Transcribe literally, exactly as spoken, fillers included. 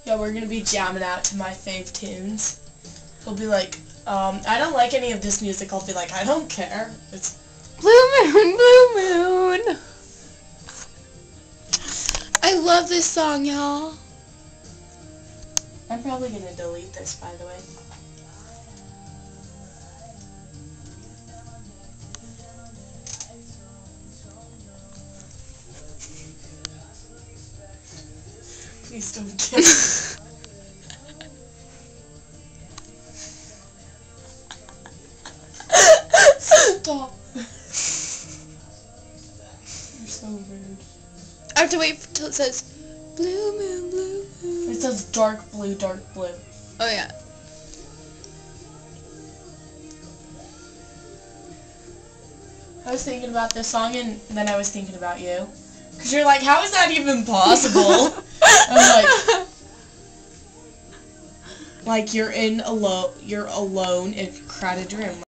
Yeah, we're gonna be jamming out to my fave tunes. We'll be like, um, I don't like any of this music. I'll be like, I don't care. It's Blue moon, blue moon. I love this song, y'all. I'm probably gonna delete this, by the way. Please don't kiss. Stop. You're so rude. I have to wait till it says blue moon, blue moon. It says dark blue, dark blue. Oh yeah. I was thinking about this song and then I was thinking about you. Because you're like, how is that even possible? I was like, like you're in alone, you're alone in a crowded room.